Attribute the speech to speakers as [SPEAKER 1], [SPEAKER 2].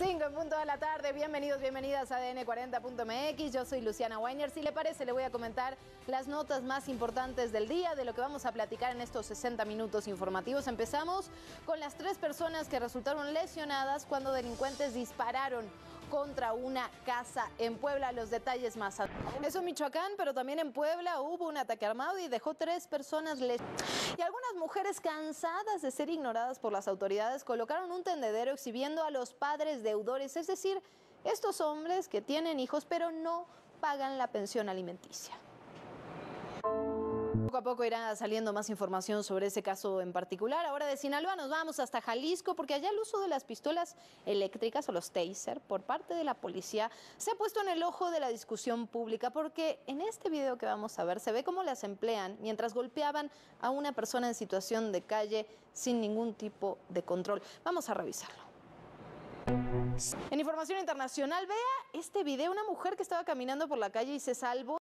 [SPEAKER 1] 5 en punto de la tarde, bienvenidos, bienvenidas a ADN 40.mx, yo soy Luciana Weiner. Si le parece, le voy a comentar las notas más importantes del día, de lo que vamos a platicar en estos 60 minutos informativos. Empezamos con las 3 personas que resultaron lesionadas cuando delincuentes dispararon contra una casa en Puebla. Los detalles más adelante. Eso en Michoacán, pero también en Puebla hubo un ataque armado y dejó 3 personas lesionadas. Y algunas mujeres cansadas de ser ignoradas por las autoridades colocaron un tendedero exhibiendo a los padres deudores, es decir, estos hombres que tienen hijos pero no pagan la pensión alimenticia. Poco a poco irá saliendo más información sobre ese caso en particular. Ahora de Sinaloa nos vamos hasta Jalisco, porque allá el uso de las pistolas eléctricas o los taser por parte de la policía se ha puesto en el ojo de la discusión pública, porque en este video que vamos a ver se ve cómo las emplean mientras golpeaban a una persona en situación de calle sin ningún tipo de control. Vamos a revisarlo. En información internacional, vea este video, una mujer que estaba caminando por la calle y se salvó